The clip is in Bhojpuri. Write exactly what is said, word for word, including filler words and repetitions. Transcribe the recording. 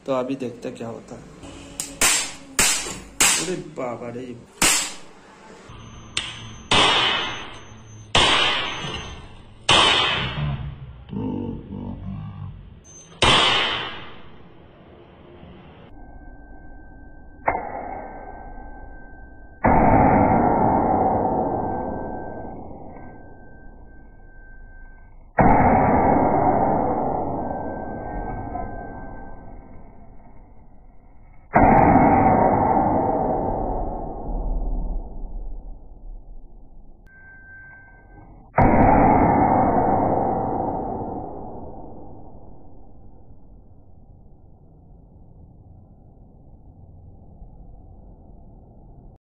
तो अभी देखते क्या होता है। अरे बाबा रे।